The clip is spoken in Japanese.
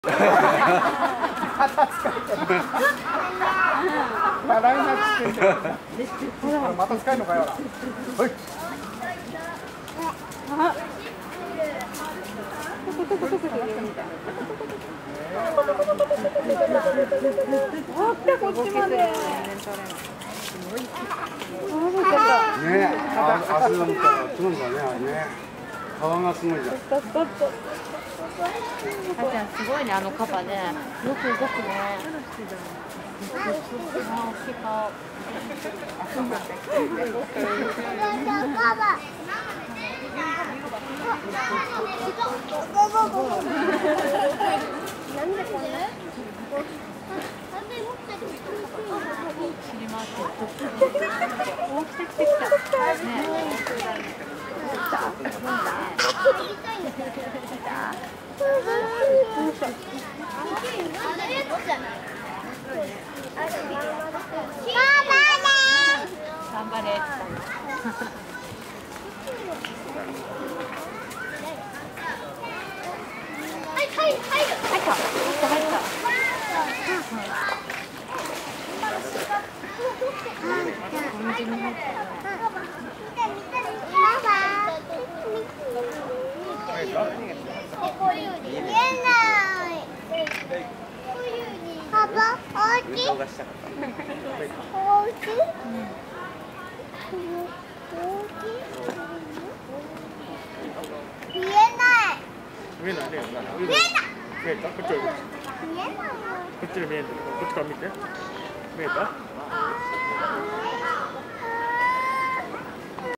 また使えるのかよ。はい。こっちまで。ね、足なんかつるんだね、あれね。顔がすごいじゃん。 あちゃんすごいね、あのカバね。よく動くね。大きい顔。頑張れ。 見えないね。見えた？こっち見える。こっち見える。こっちから見て。見えた？